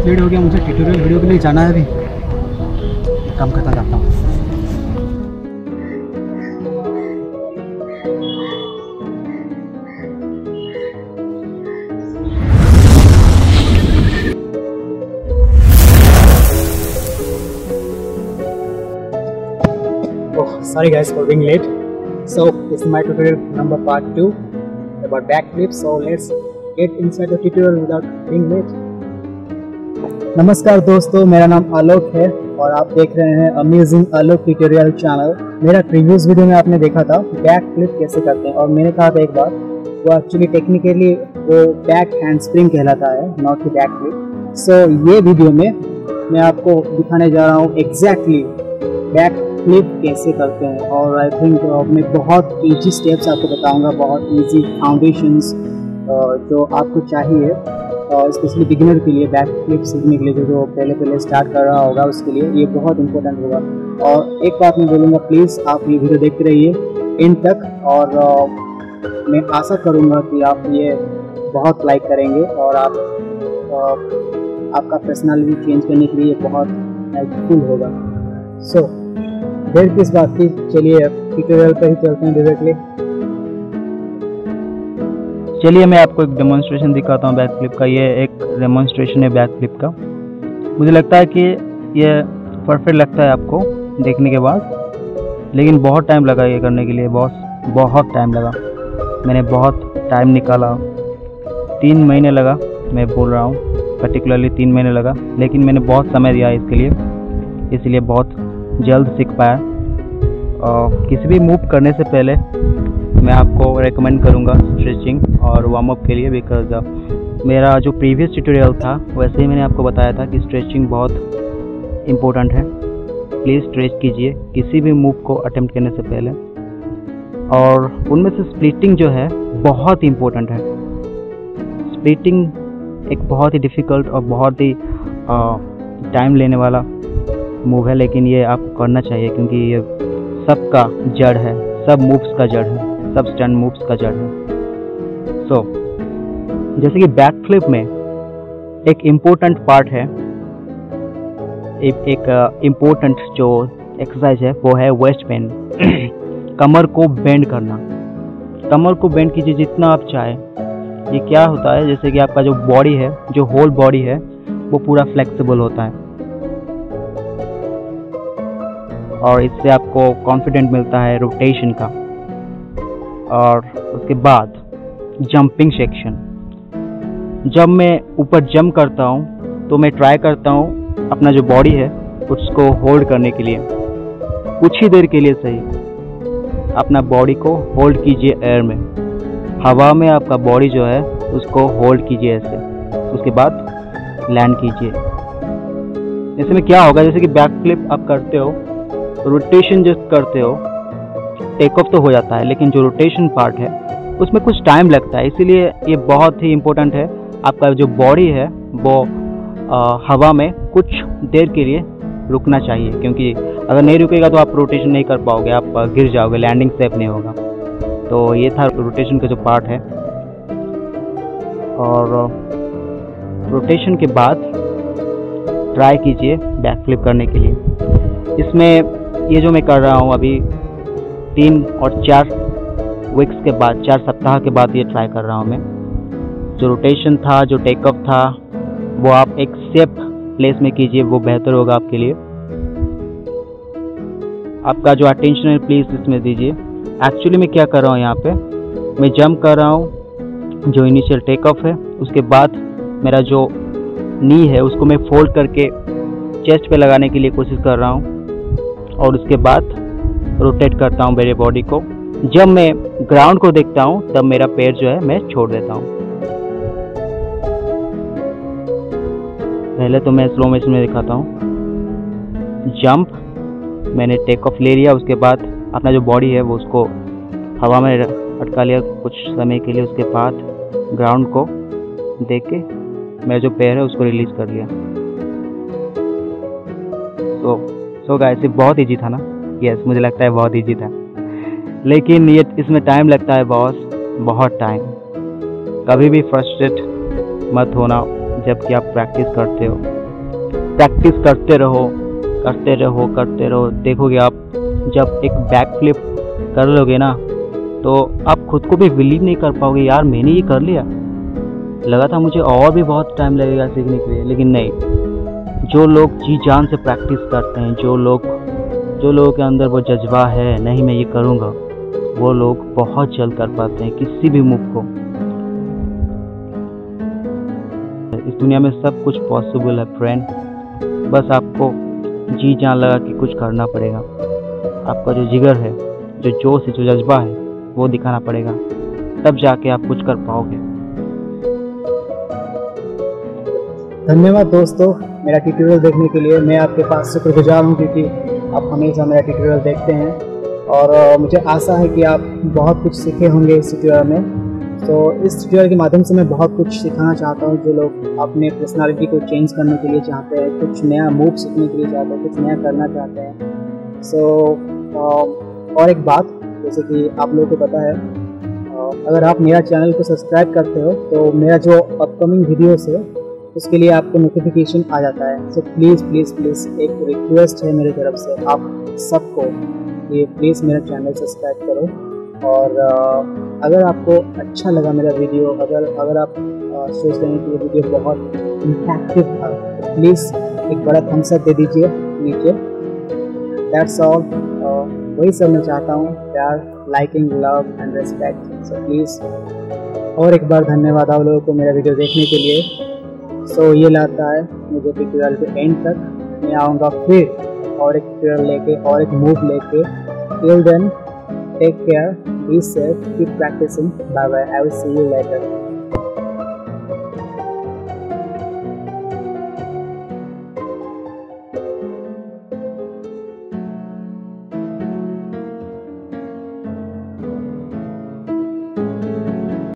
बहुत लेट हो गया, मुझे ट्यूटोरियल वीडियो के लिए जाना है अभी। काम करता जाता हूँ। Sorry guys for being late. So this is my tutorial number part 2 about backflip. So let's get inside the tutorial without being late. नमस्कार दोस्तों, मेरा नाम आलोक है और आप देख रहे हैं अमेजिंग आलोक ट्यूटोरियल चैनल। मेरा प्रीवियस वीडियो में आपने देखा था बैकफ्लिप कैसे करते हैं और मैंने कहा था एक बार वो एक्चुअली टेक्निकली वो बैक हैंड स्प्रिंग कहलाता है, नॉट द बैकफ्लिप। सो ये वीडियो में मैं आपको दिखाने जा रहा हूँ एग्जैक्टली बैकफ्लिप कैसे करते हैं और आई थिंक मैं बहुत ईजी स्टेप्स आपको बताऊंगा, बहुत ईजी फाउंडेशंस जो आपको चाहिए और स्पेशली बिगिनर के लिए बैकफ्लिप सीखने के लिए जो पहले स्टार्ट कर रहा होगा उसके लिए ये बहुत इंपॉर्टेंट होगा। और एक बात मैं बोलूँगा, प्लीज़ आप ये वीडियो देखते रहिए एंड तक और मैं आशा करूँगा कि आप ये बहुत लाइक करेंगे और आप आपका पर्सनालिटी चेंज करने के लिए बहुत हेल्पफुल होगा। सो देर किस बात की, चलिए ट्यूटोरियल पर ही चलते हैं डायरेक्टली। चलिए मैं आपको एक डेमोन्स्ट्रेशन दिखाता हूँ बैकफ्लिप का। ये एक डेमोन्स्ट्रेशन है बैकफ्लिप का। मुझे लगता है कि ये परफेक्ट लगता है आपको देखने के बाद, लेकिन बहुत टाइम लगा ये करने के लिए, बहुत टाइम लगा। मैंने बहुत टाइम निकाला, 3 महीने लगा, मैं बोल रहा हूँ पर्टिकुलरली 3 महीने लगा, लेकिन मैंने बहुत समय दिया इसके लिए, इसलिए बहुत जल्द सीख पाया। किसी भी मूव करने से पहले मैं आपको रेकमेंड करूँगा स्ट्रेचिंग और वार्म अप के लिए, बिकॉज मेरा जो प्रीवियस ट्यूटोरियल था वैसे ही मैंने आपको बताया था कि स्ट्रेचिंग बहुत इम्पोर्टेंट है। प्लीज़ स्ट्रेच कीजिए किसी भी मूव को अटेम्प्ट करने से पहले। और उनमें से स्प्लिटिंग जो है बहुत इम्पोर्टेंट है। स्प्लिटिंग एक बहुत ही डिफ़िकल्ट और बहुत ही टाइम लेने वाला मूव है, लेकिन ये आपको करना चाहिए क्योंकि ये सबका जड़ है, सब मूव्स का जड़ है, सब स्टंट मूव्स का जड़ है। सो जैसे कि बैकफ्लिप में एक इम्पोर्टेंट पार्ट है, एक इम्पोर्टेंट जो एक्सरसाइज है वो है वेस्ट बेंड। कमर को बेंड करना, कमर को बेंड कीजिए जितना आप चाहें। ये क्या होता है, जैसे कि आपका जो बॉडी है, जो होल बॉडी है वो पूरा फ्लेक्सिबल होता है और इससे आपको कॉन्फिडेंट मिलता है रोटेशन का। और उसके बाद जंपिंग सेक्शन, जब मैं ऊपर जंप करता हूँ तो मैं ट्राई करता हूँ अपना जो बॉडी है उसको होल्ड करने के लिए, कुछ ही देर के लिए सही अपना बॉडी को होल्ड कीजिए एयर में, हवा में आपका बॉडी जो है उसको होल्ड कीजिए ऐसे, उसके बाद लैंड कीजिए। ऐसे में क्या होगा, जैसे कि बैकफ्लिप आप करते हो, रोटेशन जस्ट करते हो, टेक ऑफ तो हो जाता है, लेकिन जो रोटेशन पार्ट है उसमें कुछ टाइम लगता है, इसीलिए ये बहुत ही इम्पोर्टेंट है। आपका जो बॉडी है वो हवा में कुछ देर के लिए रुकना चाहिए, क्योंकि अगर नहीं रुकेगा तो आप रोटेशन नहीं कर पाओगे, आप गिर जाओगे, लैंडिंग सेफ नहीं होगा। तो ये था रोटेशन का जो पार्ट है। और रोटेशन के बाद ट्राई कीजिए बैकफ्लिप करने के लिए। इसमें ये जो मैं कर रहा हूँ अभी 3 और 4 वीक्स के बाद, 4 सप्ताह के बाद ये ट्राई कर रहा हूँ मैं। जो रोटेशन था, जो टेक ऑफ था, वो आप एक सेफ प्लेस में कीजिए, वो बेहतर होगा आपके लिए। आपका जो अटेंशन है प्लीज़ इसमें दीजिए। एक्चुअली मैं क्या कर रहा हूँ यहाँ पे, मैं जंप कर रहा हूँ, जो इनिशियल टेक ऑफ है, उसके बाद मेरा जो नी है उसको मैं फोल्ड करके चेस्ट पे लगाने के लिए कोशिश कर रहा हूँ और उसके बाद रोटेट करता हूँ मेरे बॉडी को। जब मैं ग्राउंड को देखता हूँ तब मेरा पैर जो है मैं छोड़ देता हूँ। पहले तो मैं स्लो मोशन में दिखाता हूँ। जंप, मैंने टेक ऑफ ले लिया, उसके बाद अपना जो बॉडी है वो उसको हवा में अटका लिया कुछ समय के लिए, उसके बाद ग्राउंड को देख के मेरा जो पैर है उसको रिलीज कर लिया। सो गाइस, ये बहुत इजी था ना? यस, मुझे लगता है बहुत इजी था, लेकिन ये इसमें टाइम लगता है बहुत टाइम। कभी भी फ्रस्ट्रेट मत होना जबकि आप प्रैक्टिस करते हो। प्रैक्टिस करते रहो करते रहो करते रहो। देखोगे आप जब एक बैक फ्लिप कर लोगे ना तो आप खुद को भी बिलीव नहीं कर पाओगे, यार मैंने ये कर लिया। लगा था मुझे और भी बहुत टाइम लगेगा सीखने के लिए, लेकिन नहीं, जो लोग जी जान से प्रैक्टिस करते हैं, जो लोगों के अंदर वो जज्बा है नहीं मैं ये करूँगा, वो लोग बहुत जल्द कर पाते हैं किसी भी मूव को। इस दुनिया में सब कुछ पॉसिबल है फ्रेंड, बस आपको जी जान लगा कि कुछ करना पड़ेगा। आपका जो जिगर है, जो जोश है, जो जज्बा है, वो दिखाना पड़ेगा, तब जाके आप कुछ कर पाओगे। धन्यवाद दोस्तों मेरा ट्यूटोरियल देखने के लिए। मैं आपके पास शुक्रगुजार हूँ क्योंकि आप हमेशा मेरा ट्यूटोरियल देखते हैं और मुझे आशा है कि आप बहुत कुछ सीखे होंगे इस ट्यूटोरियल में। तो इस ट्यूटोरियल के माध्यम से मैं बहुत कुछ सिखाना चाहता हूँ। जो लोग अपने पर्सनालिटी को चेंज करने के लिए चाहते हैं, कुछ नया मूव सीखने के लिए चाहते हैं, कुछ नया करना चाहते हैं। और एक बात, जैसे कि आप लोगों को पता है, अगर आप मेरा चैनल को सब्सक्राइब करते हो तो मेरा जो अपकमिंग वीडियोस है उसके लिए आपको नोटिफिकेशन आ जाता है। सो प्लीज़ प्लीज़ प्लीज़ एक रिक्वेस्ट है मेरी तरफ से आप सबको कि प्लीज़ मेरा चैनल सब्सक्राइब करो। और अगर आपको अच्छा लगा मेरा वीडियो, अगर आप सोच रहे हैं कि ये वीडियो बहुत इम्पैक्टिव था तो प्लीज़ एक बड़ा थम्स अप दे दीजिए नीचे। That's all. वही सब मैं चाहता हूँ, प्यार, liking, love and respect. So please और एक बार धन्यवाद आप लोगों को मेरा वीडियो देखने के लिए। सो ये लाता है मुझे ट्यूटोरियल के एंड तक। मैं आऊँगा फिर और एक ट्यूटोरियल लेके और एक मूव लेके। Till then, take care, be safe, keep practicing. Bye bye. I will see you later.